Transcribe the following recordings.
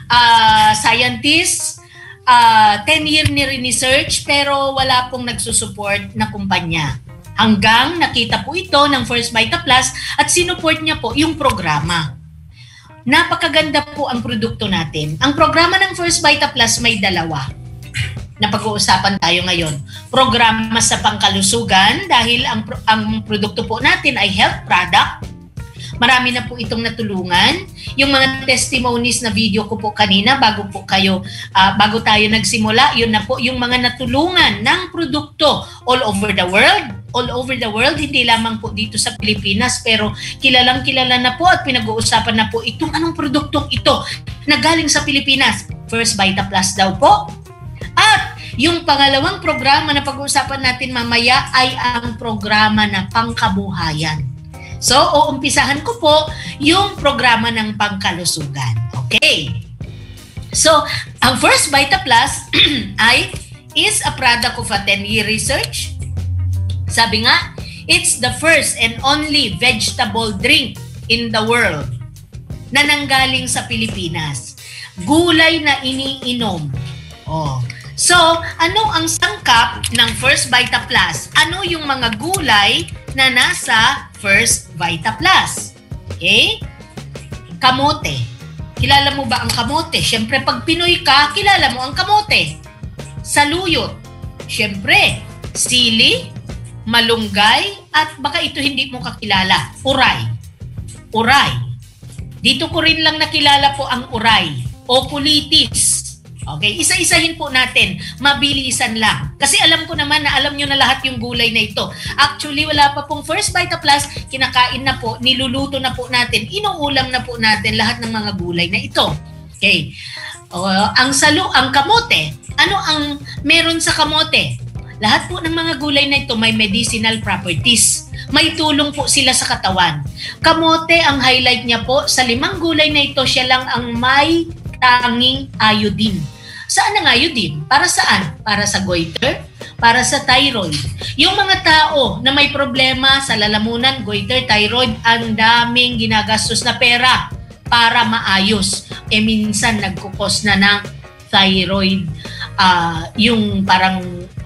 scientists, 10-year ni-research pero wala pong nagsusupport na kumpanya. Hanggang nakita po ito ng FirstVitaPlus at sinupport niya po yung programa. Napakaganda po ang produkto natin. Ang programa ng FirstVitaPlus may dalawa na pag-uusapan tayo ngayon. Programa sa pangkalusugan dahil ang produkto po natin ay health product. Marami na po itong natulungan. Yung mga testimonies na video ko po kanina bago tayo nagsimula, yun na po yung mga natulungan ng produkto all over the world. All over the world, hindi lamang po dito sa Pilipinas, pero kilalang-kilala na po at pinag-uusapan na po itong anong produktong ito na galing sa Pilipinas. FirstVitaPlus daw po. At yung pangalawang programa na pag-uusapan natin mamaya ay ang programa na pangkabuhayan. So, uumpisahan ko po yung programa ng pangkalusugan. Okay. So, ang FirstVitaPlus is a product of a 10-year research. Sabi nga, it's the first and only vegetable drink in the world na nanggaling sa Pilipinas. Gulay na iniinom. Oh. So, ano ang sangkap ng FirstVitaPlus? Ano yung mga gulay na nasa FirstVitaPlus? Okay? Kamote. Kilala mo ba ang kamote? Siyempre, pag Pinoy ka, kilala mo ang kamote. Saluyot. Siyempre, sili, malunggay, at baka ito hindi mo kakilala. Uray. Uray. Dito ko rin lang nakilala po ang uray. Oculitis. Okay, isa-isahin po natin. Mabilisan lang. Kasi alam ko naman na alam nyo na lahat yung gulay na ito. Actually, wala pa pong FirstVitaPlus. Kinakain na po, niluluto na po natin, inuulam na po natin lahat ng mga gulay na ito. Okay. Ang kamote. Ano ang meron sa kamote? Lahat po ng mga gulay na ito may medicinal properties. May tulong po sila sa katawan. Kamote, ang highlight niya po, sa 5 gulay na ito, siya lang ang may tanging iodine. Saan ang iodine? Para saan? Para sa goiter? Para sa thyroid. Yung mga tao na may problema sa lalamunan, goiter, thyroid, ang daming ginagastos na pera para maayos. Minsan nagkukos na ng thyroid, yung parang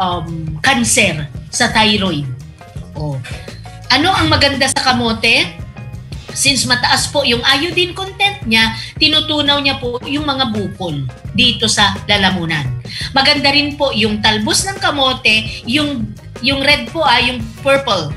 cancer sa thyroid. Oh. Ano ang maganda sa kamote? Since mataas po yung iodine content niya, tinutunaw niya po yung mga bukol dito sa lalamunan. Maganda rin po yung talbos ng kamote, yung red po yung purple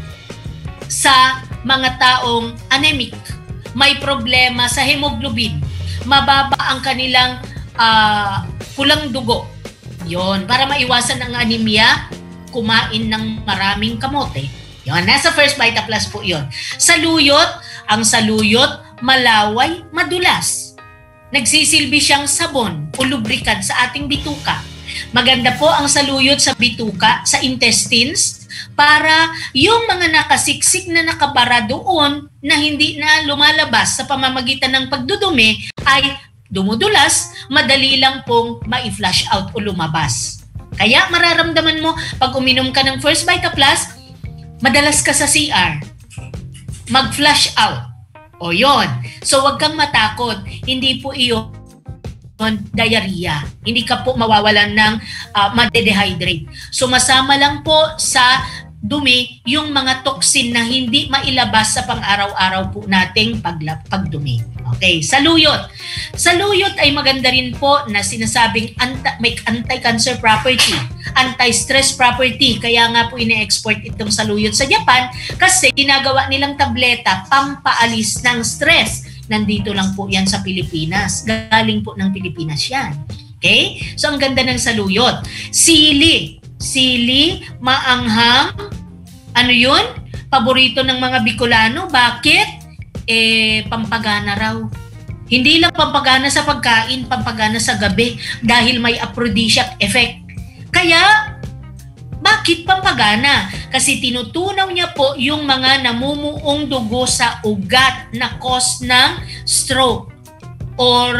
sa mga taong anemic. May problema sa hemoglobin. Mababa ang kanilang pulang dugo. Yon, para maiwasan ang anemia, kumain ng maraming kamote. Yon, nasa FirstVitaPlus po yon. Saluyot, ang saluyot, malaway, madulas. Nagsisilbi siyang sabon o lubricant sa ating bituka. Maganda po ang saluyot sa bituka, sa intestines, para yung mga nakasiksik na nakabara doon na hindi na lumalabas sa pamamagitan ng pagdudumi ay dumudulas, madali lang pong ma-flush out o lumabas. Kaya mararamdaman mo, pag uminom ka ng FirstVitaPlus, madalas ka sa CR. Mag-flush out. O yon. So wag kang matakot. Hindi po iyon diarrhea. Hindi ka po mawawalan ng ma-dehydrate. So masama lang po sa dumi yung mga toxin na hindi mailabas sa pang-araw-araw po nating pagdumi. Okay, saluyot. Saluyot ay maganda rin po na sinasabing may anti-cancer property, anti-stress property. Kaya nga po ine-export itong saluyot sa Japan kasi ginagawa nilang tableta pampaalis ng stress. Nandito lang po yan sa Pilipinas. Galing po ng Pilipinas yan. Okay? So ang ganda ng saluyot. Sili. Sili, maanghang. Ano yun? Paborito ng mga Bicolano. Bakit? Pampagana raw. Hindi lang pampagana sa pagkain, pampagana sa gabi dahil may aphrodisiac effect. Kaya, bakit pampagana? Kasi tinutunaw niya po yung mga namumuong dugo sa ugat na cause ng stroke or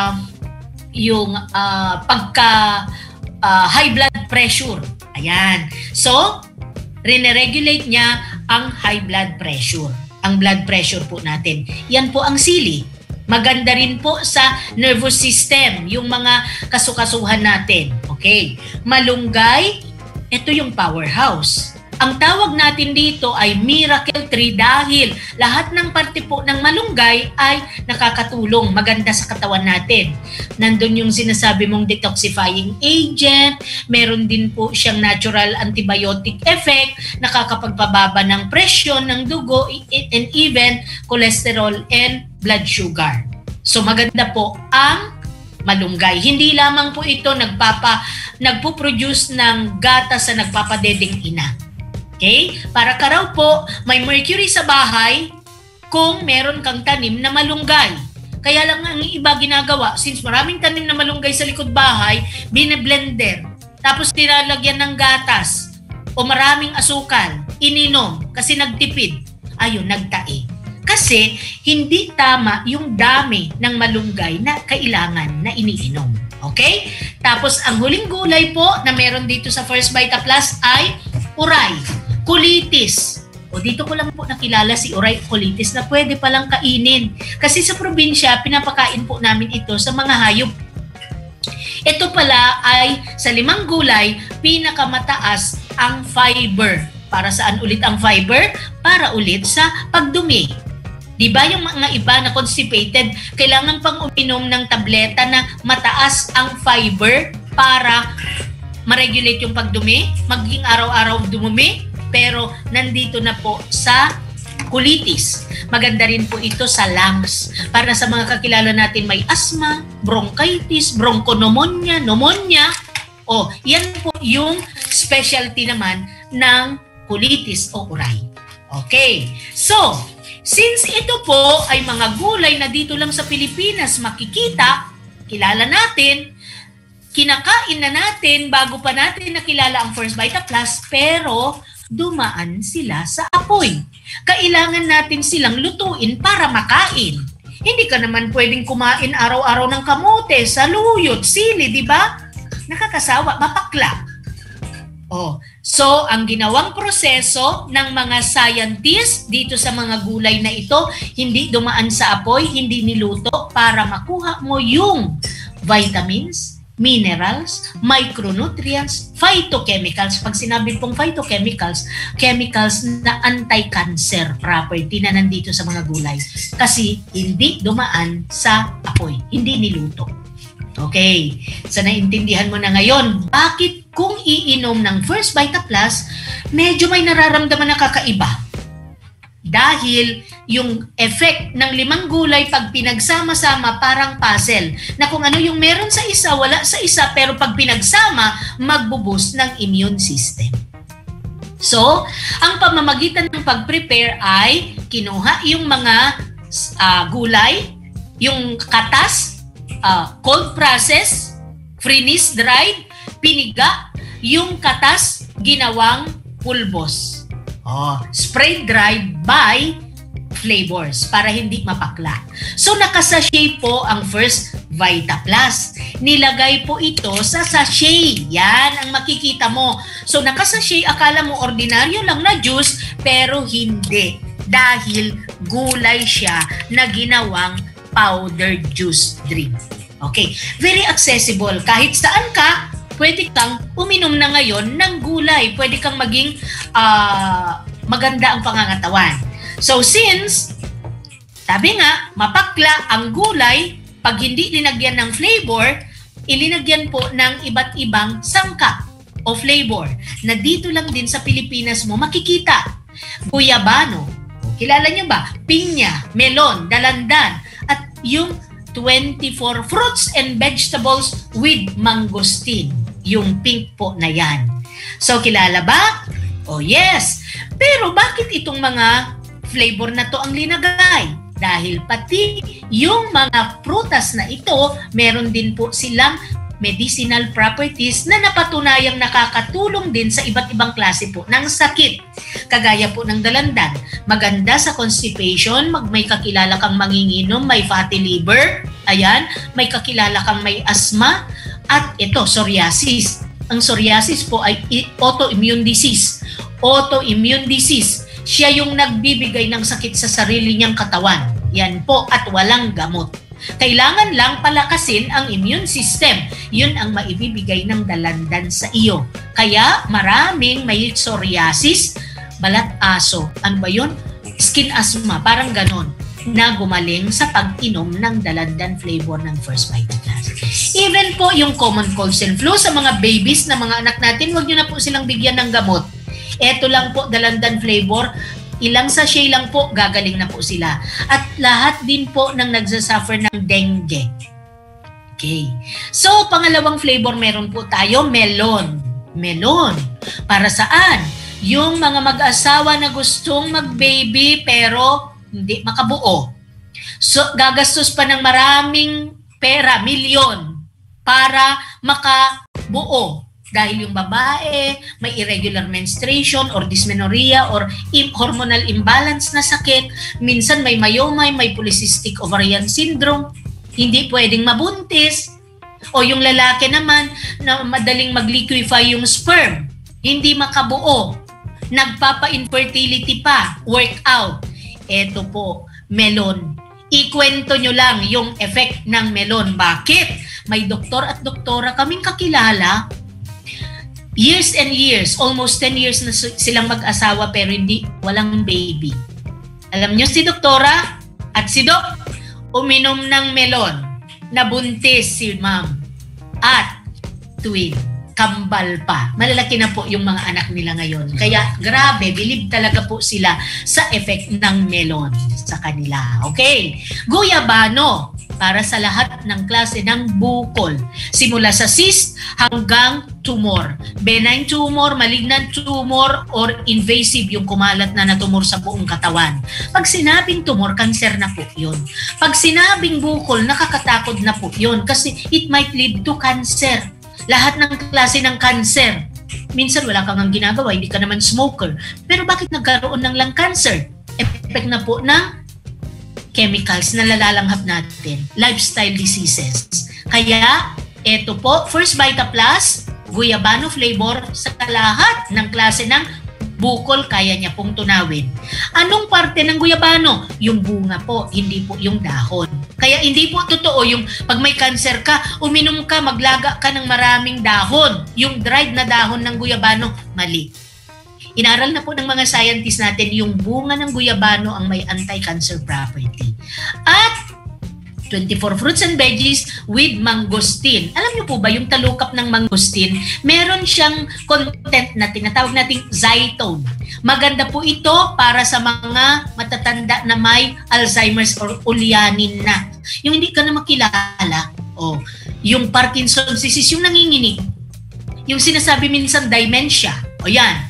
yung high blood pressure. Ayan. So, rene-regulate niya ang high blood pressure. Ang blood pressure po natin. Yan po ang sili. Maganda rin po sa nervous system, yung mga kasukasuhan natin. Okay. Malunggay, ito yung powerhouse. Ang tawag natin dito ay miracle tree dahil lahat ng parte po ng malunggay ay nakakatulong, maganda sa katawan natin. Nandun yung sinasabi mong detoxifying agent, meron din po siyang natural antibiotic effect, nakakapagpababa ng presyon ng dugo and even cholesterol and blood sugar. So maganda po ang malunggay. Hindi lamang po ito nagpo-produce ng gatas sa nagpapadedeng ina. Okay? Para ka raw po, may mercury sa bahay kung meron kang tanim na malunggay. Kaya lang ang iba ginagawa, since maraming tanim na malunggay sa likod bahay, bine-blender, tapos nilalagyan ng gatas o maraming asukal, ininom kasi nagtipid. Ayun, nagtae. Kasi hindi tama yung dami ng malunggay na kailangan na iniinom. Okay? Tapos ang huling gulay po na meron dito sa FirstVitaPlus ay uray. Colitis. O dito ko lang po nakilala si uray colitis na pwede palang kainin. Kasi sa probinsya, pinapakain po namin ito sa mga hayop. Ito pala ay sa 5 gulay, pinakamataas ang fiber. Para saan ulit ang fiber? Para ulit sa pagdumi. Diba yung mga iba na constipated, kailangan pang uminom ng tableta na mataas ang fiber para ma-regulate yung pagdumi, maging araw-araw dumumi, pero nandito na po sa colitis. Maganda rin po ito sa lungs. Para sa mga kakilala natin may asthma, bronchitis, bronchopneumonia, pneumonia. O, yan po yung specialty naman ng colitis o uray. Okay. So, since ito po ay mga gulay na dito lang sa Pilipinas makikita, kilala natin, kinakain na natin bago pa natin nakilala ang FirstVitaPlus, pero dumaan sila sa apoy. Kailangan natin silang lutuin para makain. Hindi ka naman pwedeng kumain araw-araw ng kamote, saluyot, sili, di ba? Nakakasawa, mapakla. Oh, so ang ginawang proseso ng mga scientists dito sa mga gulay na ito, hindi dumaan sa apoy, hindi niluto para makuha mo yung vitamins, minerals, micronutrients, phytochemicals. Pag sinabi pong phytochemicals, chemicals na anti-cancer property na nandito sa mga gulay. Kasi hindi dumaan sa apoy, hindi niluto. Okay, so naintindihan mo na ngayon, bakit kung iinom ng FirstVitaPlus, medyo may nararamdaman na kakaiba. Dahil yung effect ng 5 gulay pag pinagsama-sama parang puzzle na kung ano yung meron sa isa, wala sa isa, pero pag pinagsama, magbuboost ng immune system. So, ang pamamagitan ng pag-prepare ay kinuha yung mga gulay, yung katas, cold process, freeze dried, piniga, yung katas ginawang pulbos. Spray dried by flavors para hindi mapakla. So nakasachet po ang FirstVitaPlus. Nilagay po ito sa sachet. Yan ang makikita mo. So nakasachet, akala mo ordinaryo lang na juice, pero hindi. Dahil gulay siya na ginawang powdered juice drink. Okay, very accessible. Kahit saan ka, pwede kang uminom na ngayon ng gulay. Pwede kang maging maganda ang pangangatawan. So since, sabi nga, mapakla ang gulay, pag hindi linagyan ng flavor, ilinagyan po ng iba't ibang sangkap o flavor na dito lang din sa Pilipinas mo makikita. Guyabano, kilala nyo ba? Pinya, melon, dalandan, at yung 24 fruits and vegetables with mangosteen. Yung pink po na yan. So, kilala ba? Oh, yes. Pero bakit itong mga flavor na to ang linagay? Dahil pati yung mga prutas na ito, meron din po silang medicinal properties na napatunayang nakakatulong din sa iba't ibang klase po ng sakit. Kagaya po ng dalandan. Maganda sa constipation, may kakilala kang manginginom, may fatty liver, ayan, may kakilala kang may asthma, at ito, psoriasis. Ang psoriasis po ay autoimmune disease. Autoimmune disease. Siya yung nagbibigay ng sakit sa sarili niyang katawan. Yan po, at walang gamot. Kailangan lang palakasin ang immune system. Yun ang maibibigay ng dalandan sa iyo. Kaya maraming may psoriasis, balat aso. Ano ba yun? Skin asthma, parang ganon, na gumaling sa pag-inom ng dalandan flavor ng FirstVitaPlus. Even po yung common colds and flu sa mga babies na mga anak natin, huwag nyo na po silang bigyan ng gamot. Ito lang po, dalandan flavor, ilang sachet lang po, gagaling na po sila. At lahat din po ng nagsasuffer ng dengue. Okay. So, pangalawang flavor meron po tayo, melon. Melon. Para saan? Yung mga mag-asawa na gustong mag-baby pero hindi makabuo. So, gagastos pa ng maraming pera, milyon, para makabuo. Dahil yung babae may irregular menstruation or dysmenorrhea or hormonal imbalance na sakit, minsan may myoma, may polycystic ovarian syndrome, hindi pwedeng mabuntis. O yung lalaki naman na madaling mag-liquefy yung sperm, hindi makabuo, nagpapa-infertility pa, workout. Eto po, melon. Ikwento nyo lang yung effect ng melon. Bakit? May doktor at doktora kaming kakilala, years and years, almost 10 years na silang mag-asawa pero walang baby. Alam nyo si doktora at si dok, uminom ng melon, nabuntis si ma'am at twin, kambal pa. Malalaki na po yung mga anak nila ngayon. Kaya grabe, believe talaga po sila sa effect ng melon sa kanila. Okay, guyabano. Para sa lahat ng klase ng bukol. Simula sa cyst hanggang tumor. Benign tumor, malignant tumor, or invasive yung kumalat na tumor sa buong katawan. Pag sinabing tumor, kanser na po yun. Pag sinabing bukol, nakakatakot na po yun kasi it might lead to cancer. Lahat ng klase ng cancer. Minsan wala kang ang ginagawa, hindi ka naman smoker. Pero bakit nagkaroon ng lung cancer? Effect na po ng chemicals na nalalanghap natin, lifestyle diseases. Kaya, eto po, FirstVitaPlus, guyabano flavor sa lahat ng klase ng bukol, kaya niya pong tunawin. Anong parte ng guyabano? Yung bunga po, hindi po yung dahon. Kaya hindi po totoo yung pag may cancer ka, uminom ka, maglaga ka ng maraming dahon. Yung dried na dahon ng guyabano, mali. Inaral na po ng mga scientists natin yung bunga ng guyabano ang may anti-cancer property. At 24 fruits and veggies with mangosteen. Alam niyo po ba yung talukap ng mangosteen? Meron siyang content na tinatawag nating xylitol. Maganda po ito para sa mga matatanda na may Alzheimer's or ulyanin na. Yung hindi ka na makilala. O, yung Parkinson's disease, yung nanginginig. Yung sinasabi minsan dementia. O yan.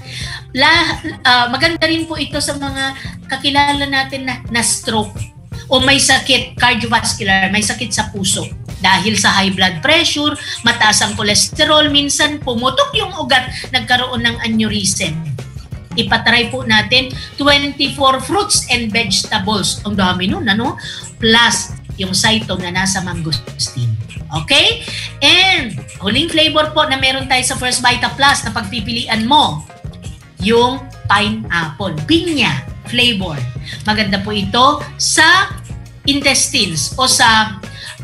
Maganda rin po ito sa mga kakilala natin na stroke o may sakit cardiovascular, may sakit sa puso dahil sa high blood pressure, mataas ang cholesterol, minsan pumutok yung ugat, nagkaroon ng aneurysm. Ipatry po natin 24 fruits and vegetables. Ang dami nun, ano? Plus yung cyto na nasa mangosteen. Okay? And huling flavor po na meron tayo sa FirstVitaPlus na pagpipilian mo, yung pineapple, pinya flavor. Maganda po ito sa intestines o sa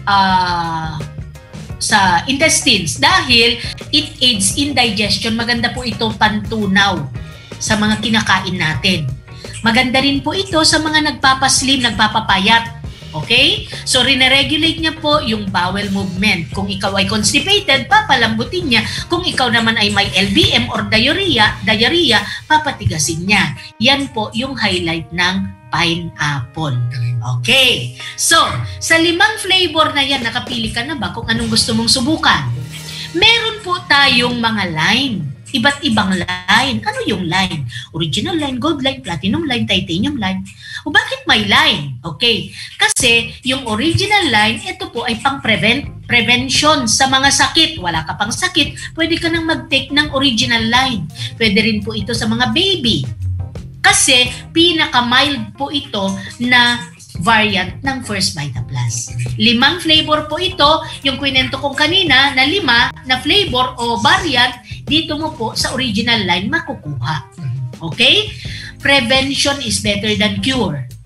intestines dahil it aids in digestion. Maganda po ito pantunaw sa mga kinakain natin. Maganda rin po ito sa mga nagpapaslim, nagpapapayat. Okay? So, rine-regulate niya po yung bowel movement. Kung ikaw ay constipated, papalambutin niya. Kung ikaw naman ay may LBM or diarrhea, papatigasin niya. Yan po yung highlight ng pineapple. Okay. So, sa 5 flavor na yan, nakapili ka na ba kung anong gusto mong subukan? Meron po tayong mga line. Iba't ibang line. Ano yung line? Original line, gold line, platinum line, titanium line. O bakit may line? Okay. Kasi yung original line, ito po ay prevention sa mga sakit. Wala ka pang sakit, pwede ka nang mag-take ng original line. Pwede rin po ito sa mga baby. Kasi pinaka-mild po ito na variant ng FirstVitaPlus. 5 flavor po ito, yung kwento kong kanina na 5 na flavor o variant, dito mo po sa original line makukuha. Okay? Prevention is better than cure.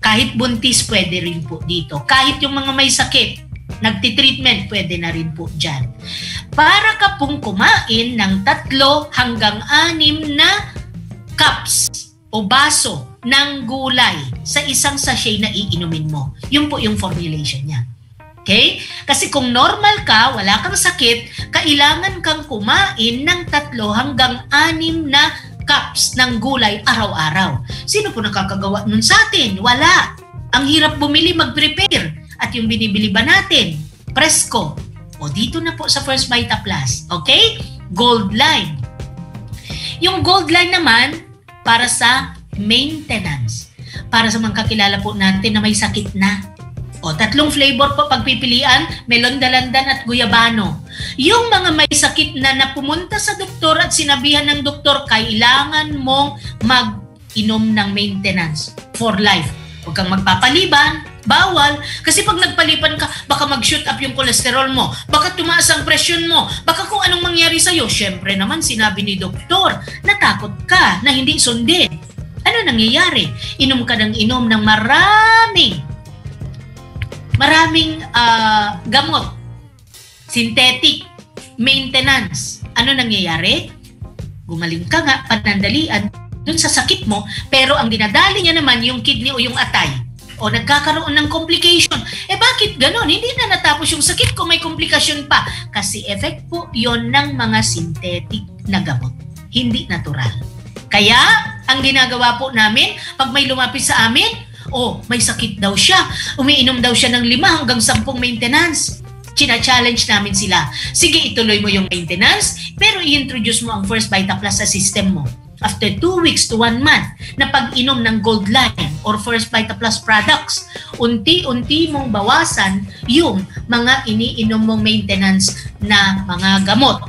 Kahit buntis, pwede rin po dito. Kahit yung mga may sakit, nagtitreatment, pwede na rin po dyan. Para ka pong kumain ng 3 hanggang 6 na cups o baso ng gulay sa isang sachet na iinumin mo. Yun po yung formulation niya. Okay? Kasi kung normal ka, wala kang sakit, kailangan kang kumain ng 3 hanggang 6 na cups ng gulay araw-araw. Sino po nakakagawa nun sa atin? Wala. Ang hirap bumili, mag-prepare. At yung binibili ba natin? Presko. O dito na po sa FirstVitaPlus. Okay? Gold line. Yung gold line naman, para sa maintenance. Para sa mga kakilala po natin na may sakit na. O, 3 flavor po pagpipilian, melon, dalandan at guyabano. Yung mga may sakit na pumunta sa doktor at sinabihan ng doktor, kailangan mong mag-inom ng maintenance for life. Huwag kang magpapaliban, bawal. Kasi pag nagpaliban ka, baka mag-shoot up yung kolesterol mo, baka tumaas ang presyon mo, baka kung anong mangyari sa'yo. Siyempre naman, sinabi ni doktor, natakot ka na hindi sundin. Ano nangyayari? Inom ka ng inom ng maraming gamot, synthetic, maintenance. Ano nangyayari? Gumaling ka nga, panandalian dun sa sakit mo, pero ang dinadali niya naman yung kidney o yung atay. O nagkakaroon ng complication. Bakit ganon? Hindi na natapos yung sakit kung may komplikasyon pa. Kasi effect po yon ng mga synthetic na gamot. Hindi natural. Kaya, ang ginagawa po namin, pag may lumapit sa amin, may sakit daw siya. Umiinom daw siya ng 5 hanggang 10 maintenance. China-challenge namin sila. Sige, ituloy mo yung maintenance, pero i-introduce mo ang FirstVitaPlus sa system mo. After 2 weeks to 1 month na pag-inom ng Gold Line or FirstVitaPlus products, unti-unti mong bawasan yung mga iniinom mong maintenance na mga gamot.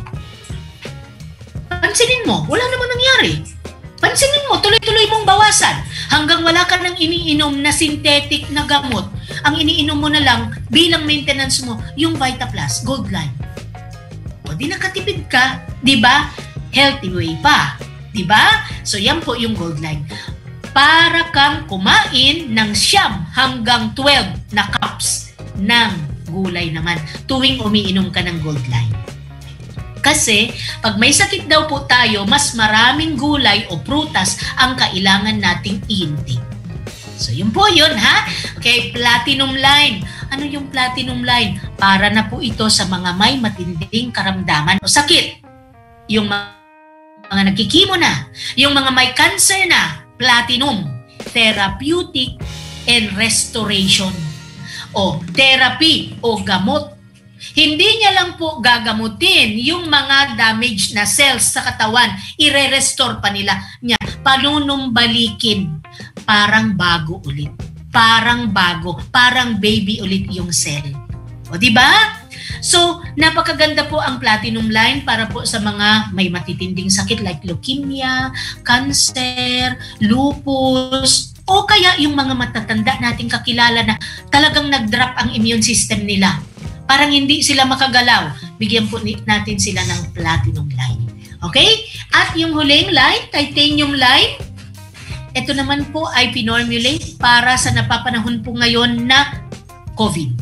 Pansinin mo, wala namang nangyari. Pansinin mo, tuloy-tuloy mong bawasan hanggang wala ka nang iniinom na synthetic na gamot. Ang iniinom mo na lang bilang maintenance mo, yung VitaPlus, Gold Line. O di nakatipid ka, di ba? Healthy way pa, di ba? So yan po yung Gold Line. Para kang kumain ng 9 hanggang 12 na cups ng gulay naman tuwing umiinom ka ng Gold Line. Kasi pag may sakit daw po tayo, mas maraming gulay o prutas ang kailangan nating i-intake. So yun po yun, ha? Okay, Platinum Line. Ano yung Platinum Line? Para na po ito sa mga may matinding karamdaman o sakit. Yung mga nagkikimo na, yung mga may cancer na, Platinum, Therapeutic and Restoration. O therapy o gamot. Hindi niya lang po gagamutin yung mga damaged na cells sa katawan. Ire-restore pa niya. Panunumbalikin. Parang bago ulit. Parang bago. Parang baby ulit yung cell. O diba? So, napakaganda po ang Platinum Line para po sa mga may matitinding sakit like leukemia, cancer, lupus, o kaya yung mga matatanda nating kakilala na talagang nag-drop ang immune system nila. Parang hindi sila makagalaw. Bigyan po natin sila ng Platinum Line. Okay? At yung huling line, Titanium Line, ito naman po ay pinormulate para sa napapanahon po ngayon na COVID.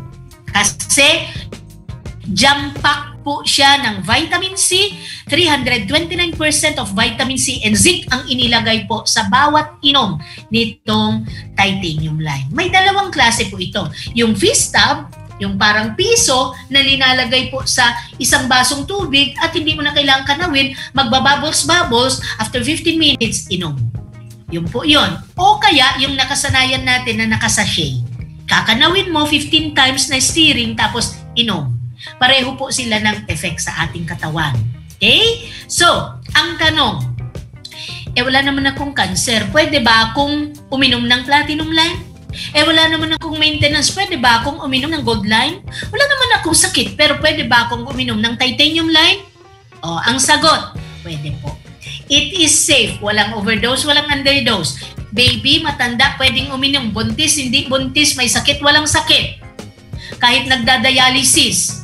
Kasi jam-pack po siya ng vitamin C, 329% of vitamin C and zinc ang inilagay po sa bawat inom nitong Titanium Line. May 2 klase po ito. Yung fist tub, yung parang piso na linalagay po sa isang basong tubig at hindi mo na kailangan kanawin, magbabubbles-bubbles, after 15 minutes, inom. Yun po yun. O kaya yung nakasanayan natin na nakasachet. Kakanawin mo 15 times na stirring tapos inom. Pareho po sila ng effect sa ating katawan. Okay? So, ang tanong, wala naman akong cancer. Pwede ba akong uminom ng Platinum Line? Wala naman akong maintenance. Pwede ba akong uminom ng Gold Line? Wala naman akong sakit, pero pwede ba akong uminom ng Titanium Line? Ang sagot, pwede po. It is safe. Walang overdose, walang underdose. Baby, matanda, pwedeng uminom. Buntis, hindi buntis, may sakit, walang sakit. Kahit nagdadialysis,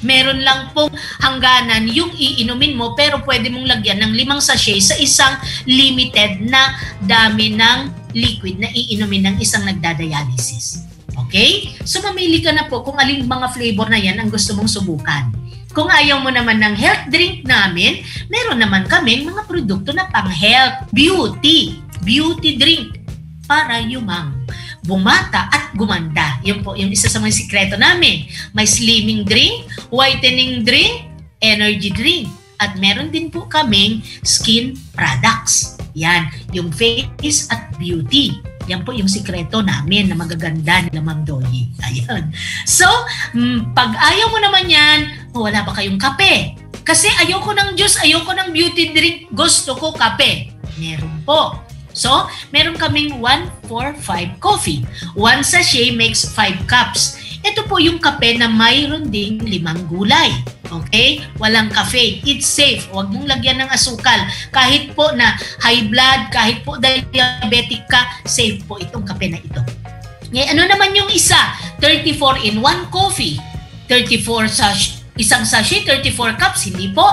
Meron lang pong hangganan yung iinumin mo, pero pwede mong lagyan ng 5 sachet sa isang limited na dami ng liquid na iinumin ng isang nagdadialysis. Okay? So mamili ka na po kung aling mga flavor na yan ang gusto mong subukan. Kung ayaw mo naman ng health drink namin, meron naman kaming mga produkto na pang-health, beauty drink para yumang, bumata at gumanda. Yun po yung isa sa mga sikreto namin. May slimming drink, whitening drink, energy drink. At meron din po kaming skin products. Yan, yung face at beauty. Yan po yung sikreto namin na magaganda nila Ma'am Dolly. Ayan. So, pag ayaw mo naman yan, wala ba kayong kape? Kasi ayoko ng juice, ayoko ng beauty drink, gusto ko kape. Meron po. So, meron kaming 1-4-5 coffee. 1 sachet makes 5 cups. Ito po yung kape na mayroon ding 5 gulay. Okay? Walang caffeine. It's safe. Huwag mong lagyan ng asukal. Kahit po na high blood, kahit po diabetic ka, safe po itong kape na ito. Ngayon, ano naman yung isa? 34 in 1 coffee. 34 isang sachet, 34 cups. Hindi po.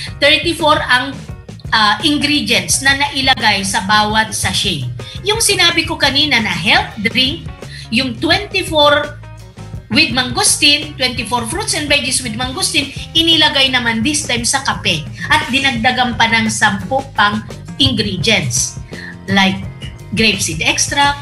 34 ang ingredients na nailagay sa bawat sachet. Yung sinabi ko kanina na health drink, yung 24 with mangosteen, 24 fruits and veggies with mangosteen, inilagay naman this time sa kape. At dinagdagan pa ng 10 pang ingredients. Like grape seed extract,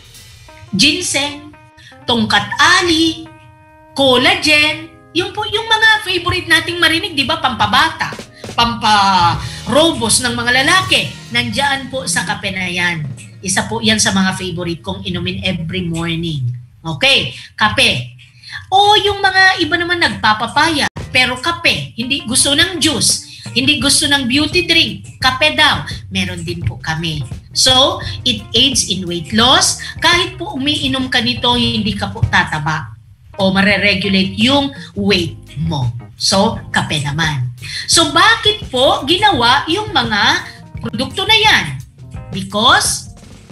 ginseng, tongkat ali, collagen, yung mga favorite nating marinig, di ba? Pampabata, pampa-robust ng mga lalaki. Nandiyan po sa kape na yan. Isa po yan sa mga favorite kong inumin every morning. Okay, kape. O yung mga iba naman nagpapapaya, pero kape, hindi gusto ng juice, hindi gusto ng beauty drink, kape daw, meron din po kami. So, it aids in weight loss. Kahit po umiinom ka nito, hindi ka po tataba o mare-regulate yung weight mo. So, kape naman. So, bakit po ginawa yung mga produkto na yan? Because,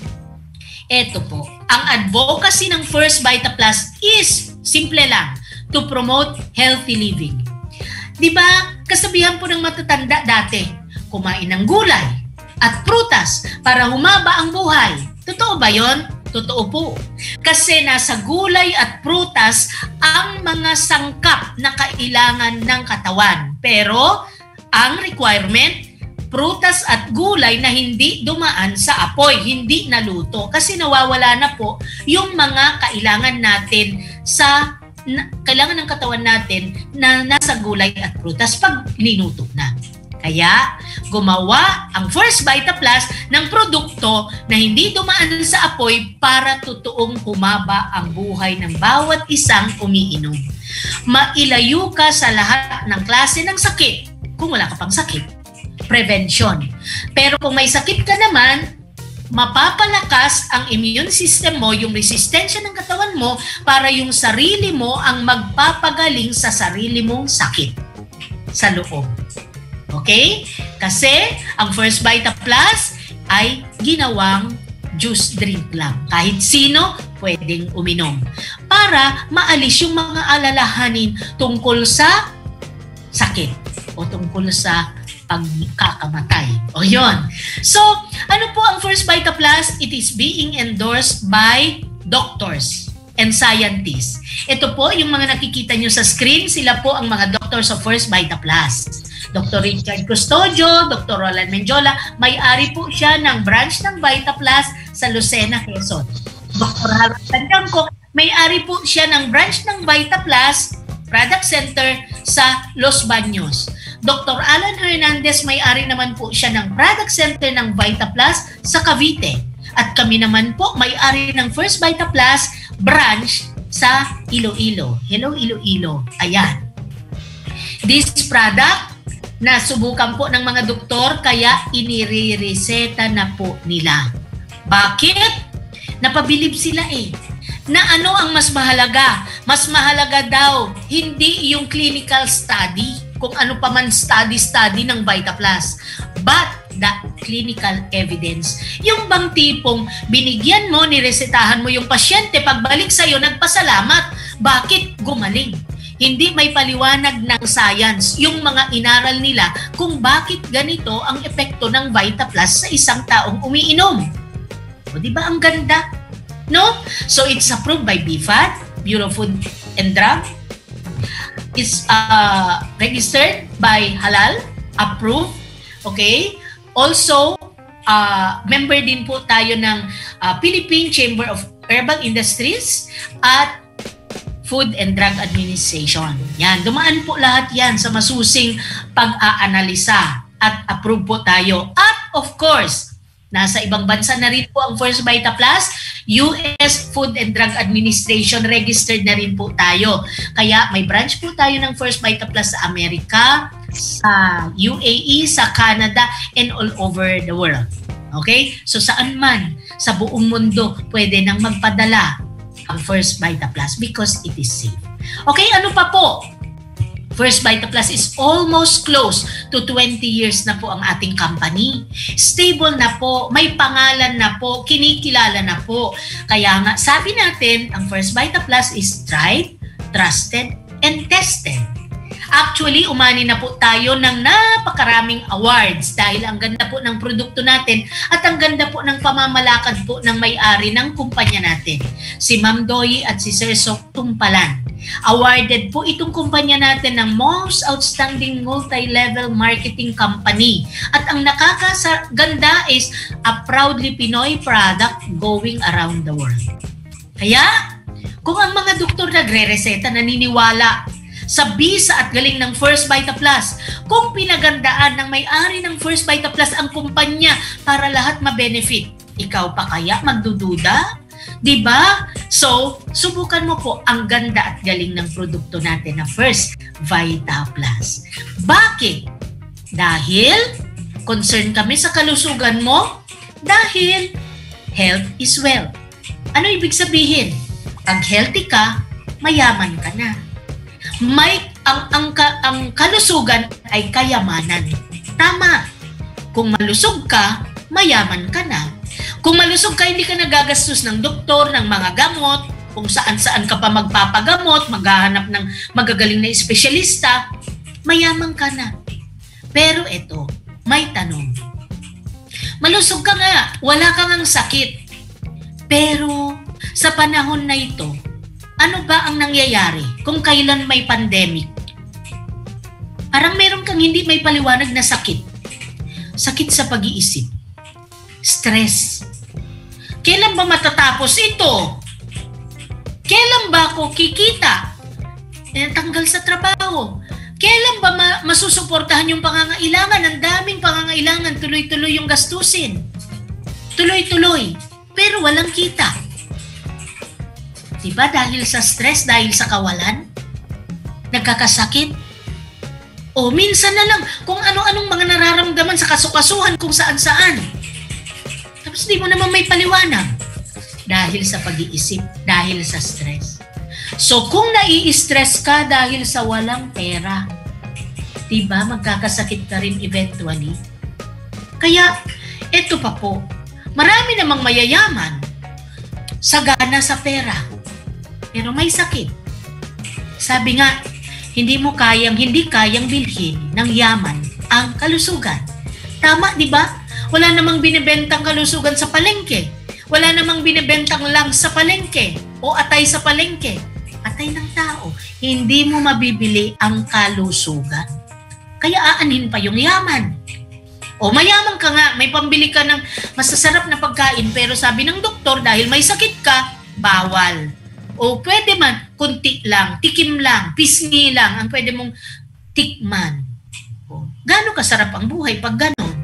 eto po, ang advocacy ng FirstVitaPlus is simple lang, to promote healthy living. Diba, kasabihan po ng matatanda dati, kumain ng gulay at prutas para humaba ang buhay. Totoo ba yon? Totoo po. Kasi nasa gulay at prutas ang mga sangkap na kailangan ng katawan. Pero, ang requirement, prutas at gulay na hindi dumaan sa apoy, hindi naluto. Kasi nawawala na po yung mga kailangan natin kailangan ng katawan natin na nasa gulay at prutas pag ninuto na. Kaya, gumawa ang FirstVitaPlus ng produkto na hindi dumaan sa apoy para totoong humaba ang buhay ng bawat isang umiinom. Mailayo ka sa lahat ng klase ng sakit kung wala ka pang sakit. Prevention. Pero kung may sakit ka naman, mapapalakas ang immune system mo, yung resistensya ng katawan mo, para yung sarili mo ang magpapagaling sa sarili mong sakit sa loob. Okay? Kasi ang FirstVitaPlus ay ginawang juice drink lang. Kahit sino pwedeng uminom. Para maalis yung mga alalahanin tungkol sa sakit o tungkol sa pagkakamatay. O yun. So, ano po ang FirstVitaPlus? It is being endorsed by doctors and scientists. Ito po, yung mga nakikita nyo sa screen, sila po ang mga doctors of FirstVitaPlus. Dr. Richard Custodio, Dr. Roland Menjola, may-ari po siya ng branch ng VitaPlus sa Lucena, Quezon. Dr. Harold Tandangco, may-ari po siya ng branch ng VitaPlus Product Center sa Los Baños. Dr. Alan Hernandez, may-ari naman po siya ng Product Center ng VitaPlus sa Cavite. At kami naman po, may-ari ng FirstVitaPlus branch sa Iloilo. Hello, Iloilo. Ayan. This product, nasubukan po ng mga doktor, kaya inire-reseta na po nila. Bakit? Napabilib sila na ano ang mas mahalaga? Mas mahalaga daw, hindi yung clinical study, kung ano pa man study ng VitaPlus, but the clinical evidence. Yung bang tipong binigyan mo, niresetahan mo yung pasyente, pagbalik sa'yo, nagpasalamat. Bakit? Gumaling. Hindi may paliwanag ng science yung mga inaral nila kung bakit ganito ang epekto ng VitaPlus sa isang taong umiinom. O di ba ang ganda? No? So it's approved by BFAD, Bureau of Food and Drug. It's registered by HALAL, approved. Okay? Also, member din po tayo ng Philippine Chamber of Herbal Industries at Food and Drug Administration. Yan, dumaan po lahat yan sa masusing pag-aanalisa at approve po tayo. At of course, nasa ibang bansa na rin po ang FirstVitaPlus, US Food and Drug Administration, registered na rin po tayo. Kaya may branch po tayo ng FirstVitaPlus sa Amerika, sa UAE, sa Canada, and all over the world. Okay? So saan man sa buong mundo pwede nang magpadala ang FirstVitaPlus because it is safe. Okay, ano pa po? FirstVitaPlus is almost close to 20 years na po ang ating company. Stable na po, may pangalan na po, kinikilala na po. Kaya nga, sabi natin, ang FirstVitaPlus is tried, trusted, and tested. Actually, umani na po tayo ng napakaraming awards dahil ang ganda po ng produkto natin at ang ganda po ng pamamalakad po ng may-ari ng kumpanya natin. Si Ma'am Doyi at si Sir Sok Tumpalan. Awarded po itong kumpanya natin ng Most Outstanding Multi-Level Marketing Company. At ang nakakaganda is a proudly Pinoy product going around the world. Kaya, kung ang mga doktor nagre-reseta naniniwala sa bisa at galing ng FirstVitaPlus, kung pinagandaan ng may-ari ng FirstVitaPlus ang kumpanya para lahat ma-benefit, ikaw pa kaya magdududa? Diba? So, subukan mo po ang ganda at galing ng produkto natin na FirstVitaPlus. Bakit? Dahil concern kami sa kalusugan mo? Dahil health is wealth. Ano ibig sabihin? Pag healthy ka, mayaman ka na. Ang kalusugan ay kayamanan. Tama. Kung malusog ka, mayaman ka na. Kung malusog ka, hindi ka nagagastos ng doktor, ng mga gamot, kung saan-saan ka pa magpapagamot, maghahanap ng magagaling na espesyalista, mayaman ka na. Pero ito, may tanong. Malusog ka nga, wala kang sakit. Pero sa panahon na ito, ano ba ang nangyayari kung kailan may pandemic? Parang meron kang hindi may paliwanag na sakit. Sakit sa pag-iisip. Stress. Kailan ba matatapos ito? Kailan ba ako kikita? Tanggal sa trabaho. Kailan ba masusuportahan yung pangangailangan? Ang daming pangangailangan, tuloy-tuloy yung gastusin. Tuloy-tuloy. Pero walang kita. Diba? Dahil sa stress, dahil sa kawalan, nagkakasakit. O minsan na lang, kung ano-anong mga nararamdaman sa kasukasuhan kung saan-saan. Tapos di mo naman may paliwanag. Dahil sa pag-iisip, dahil sa stress. So kung nai-stress ka dahil sa walang pera, diba magkakasakit ka rin eventually? Kaya, eto pa po, marami namang mayayaman, sagana sa pera. Pero may sakit. Sabi nga, hindi kayang bilhin ng yaman ang kalusugan. Tama, di ba? Wala namang binibentang kalusugan sa palengke. Wala namang binibentang lang sa palengke o atay sa palengke. Atay ng tao. Hindi mo mabibili ang kalusugan. Kaya aanhin pa yung yaman. O mayaman ka nga, may pambili ka ng masasarap na pagkain pero sabi ng doktor dahil may sakit ka, bawal. O pwede man, kunti lang, tikim lang, pisngi lang ang pwede mong tikman. O, gaano kasarap ang buhay pag ganon?